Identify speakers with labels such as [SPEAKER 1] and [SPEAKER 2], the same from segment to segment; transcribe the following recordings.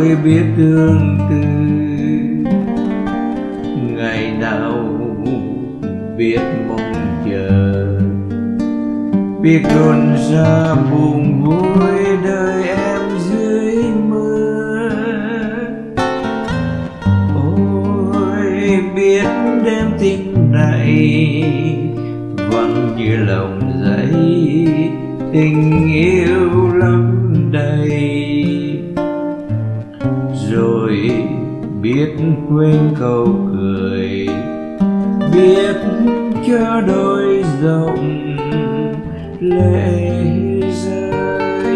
[SPEAKER 1] mới biết thương tư. Ngày nào biết mong chờ, biết luôn ra buồn vui đời em dưới mưa. Ôi biết đêm tình này vẫn như lòng giấy, tình yêu lắm đầy. Rồi biết quên câu cười, biết cho đôi dòng lệ rơi.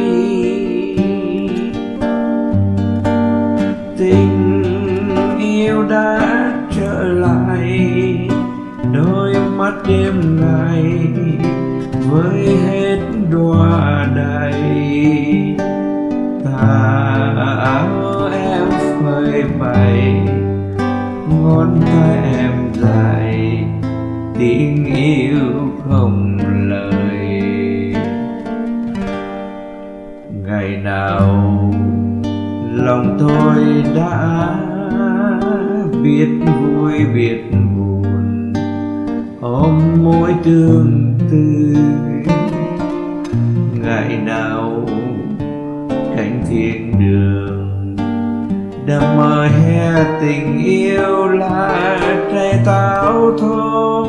[SPEAKER 1] Tình yêu đã trở lại, đôi mắt đêm ngày với hết đóa đầy. Tà áo em phơi bày, ngón tay em dài, tiếng yêu không lời. Ngày nào lòng tôi đã biết vui biết buồn, ôm mối tương tư. Ngày nào cánh thiên đường đã mời hè tình yêu là trái táo thơm.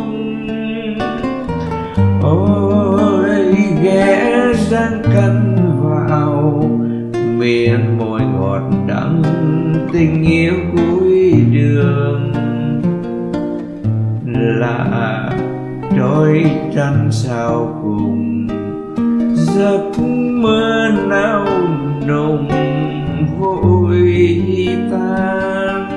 [SPEAKER 1] Ôi ghé răng cắn vào miệng môi ngọt đắng, tình yêu cuối đường là trôi trăng sao cùng giấc mơ nào nồng vội tan.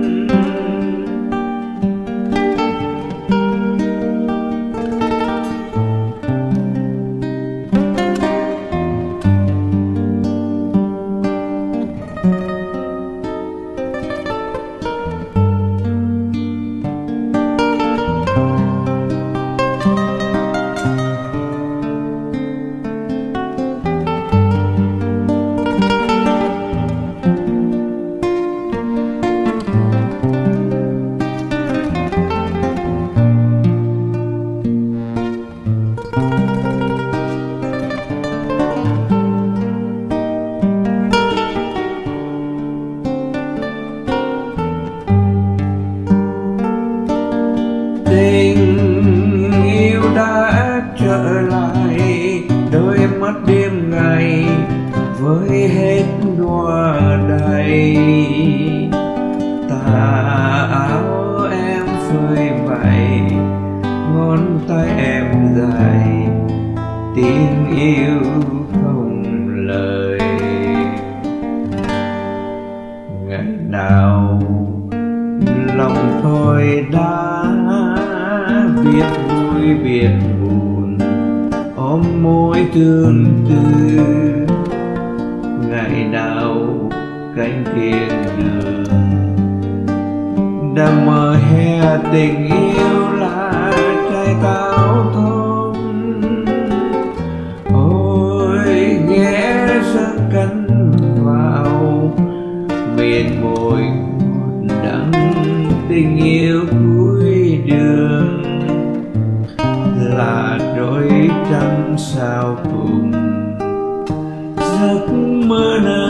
[SPEAKER 1] Tình yêu đã trở lại, đôi mắt đêm ngày với hết đóa đầy. Tà áo em phơi bày, ngón tay em dài, tiếng yêu không lời. Ngày nào lòng tôi đã biết vui biết buồn, ôm mối tương tư. Ngày nào cánh thiên đường đã mời hè tình yêu là trái táo thơm. Ôi ghé răng cắn vào miền môi ngọt đắng, tình yêu cuối đường là đôi trăng sao cùng giấc mơ.